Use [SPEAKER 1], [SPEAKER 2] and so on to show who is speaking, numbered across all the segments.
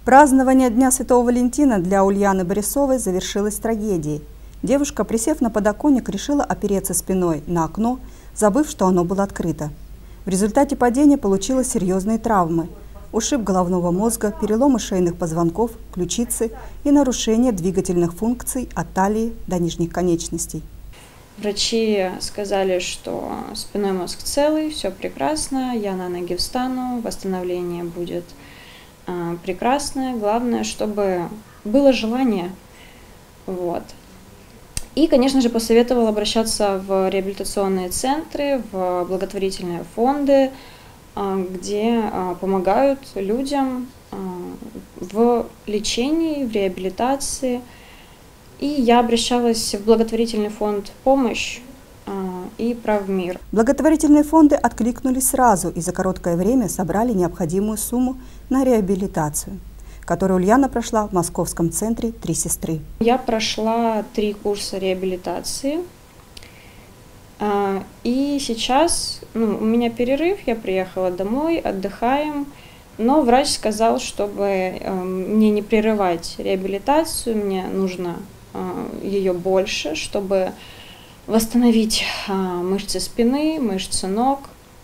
[SPEAKER 1] Празднование Дня Святого Валентина для Ульяны Борисовой завершилось трагедией. Девушка, присев на подоконник, решила опереться спиной на окно, забыв, что оно было открыто. В результате падения получила серьезные травмы: ушиб головного мозга, переломы шейных позвонков, ключицы и нарушение двигательных функций от талии до нижних конечностей.
[SPEAKER 2] Врачи сказали, что спинной мозг целый, все прекрасно, я на ноги встану, восстановление будет прекрасное. Главное, чтобы было желание. Вот. И, конечно же, посоветовала обращаться в реабилитационные центры, в благотворительные фонды, где помогают людям в лечении, в реабилитации. И я обращалась в благотворительный фонд «Помощь» и «Правмир».
[SPEAKER 1] Благотворительные фонды откликнулись сразу и за короткое время собрали необходимую сумму на реабилитацию, которую Ульяна прошла в Московском центре «Три сестры».
[SPEAKER 2] Я прошла 3 курса реабилитации. И сейчас у меня перерыв, я приехала домой, отдыхаем. Но врач сказал, чтобы мне не прерывать реабилитацию, мне нужно ее больше, чтобы восстановить мышцы спины, мышцы ног,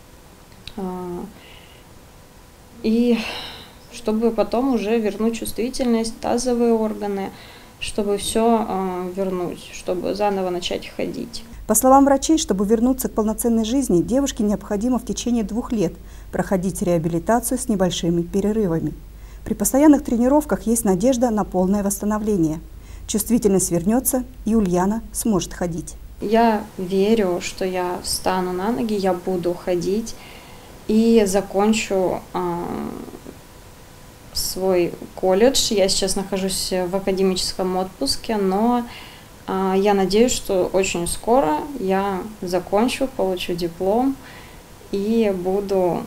[SPEAKER 2] и чтобы потом уже вернуть чувствительность, тазовые органы, чтобы все вернуть, чтобы заново начать ходить.
[SPEAKER 1] По словам врачей, чтобы вернуться к полноценной жизни, девушке необходимо в течение 2 лет проходить реабилитацию с небольшими перерывами. При постоянных тренировках есть надежда на полное восстановление. Чувствительность вернется, и Ульяна сможет ходить.
[SPEAKER 2] Я верю, что я встану на ноги, я буду ходить и закончу свой колледж. Я сейчас нахожусь в академическом отпуске, но я надеюсь, что очень скоро я закончу, получу диплом и буду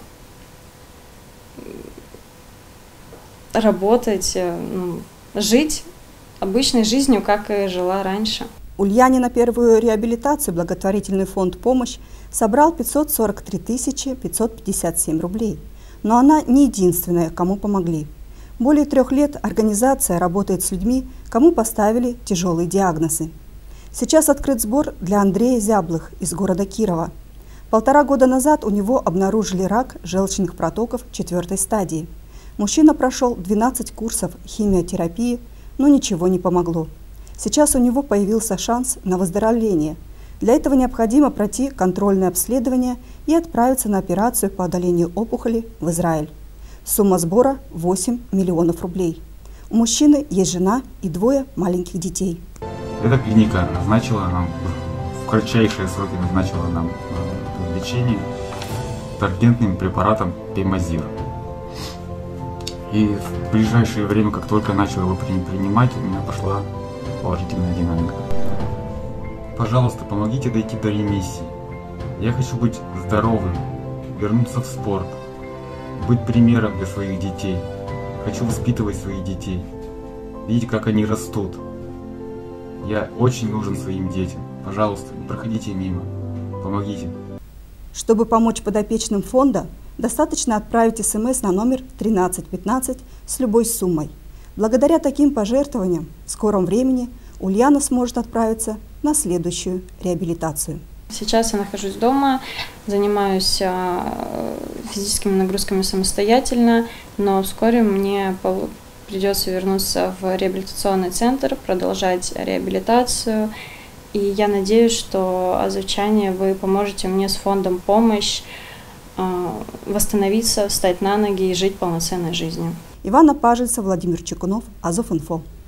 [SPEAKER 2] работать, жить обычной жизнью, как и жила раньше.
[SPEAKER 1] Ульяне на первую реабилитацию благотворительный фонд «Помощь» собрал 543 557 рублей. Но она не единственная, кому помогли. Более 3 лет организация работает с людьми, кому поставили тяжелые диагнозы. Сейчас открыт сбор для Андрея Зяблых из города Кирова. 1,5 года назад у него обнаружили рак желчных протоков 4-й стадии. Мужчина прошел 12 курсов химиотерапии, но ничего не помогло. Сейчас у него появился шанс на выздоровление. Для этого необходимо пройти контрольное обследование и отправиться на операцию по удалению опухоли в Израиль. Сумма сбора – 8 миллионов рублей. У мужчины есть жена и 2 маленьких детей.
[SPEAKER 3] Эта клиника назначила нам, в кратчайшие сроки назначила нам лечение таргентным препаратом Пемазир. И в ближайшее время, как только начал его принимать, у меня пошла положительная динамика. Пожалуйста, помогите дойти до ремиссии. Я хочу быть здоровым, вернуться в спорт, быть примером для своих детей. Хочу воспитывать своих детей, видеть, как они растут. Я очень нужен своим детям. Пожалуйста, не проходите мимо. Помогите.
[SPEAKER 1] Чтобы помочь подопечным фонда, достаточно отправить СМС на номер 1315 с любой суммой. Благодаря таким пожертвованиям в скором времени Ульяна сможет отправиться на следующую реабилитацию.
[SPEAKER 2] Сейчас я нахожусь дома, занимаюсь физическими нагрузками самостоятельно, но вскоре мне придется вернуться в реабилитационный центр, продолжать реабилитацию. И я надеюсь, что, азовчане, вы поможете мне с фондом «Помощь» восстановиться, встать на ноги и жить полноценной жизнью.
[SPEAKER 1] Ивана Пажельца, Владимир Чекунов, Азов.Инфо.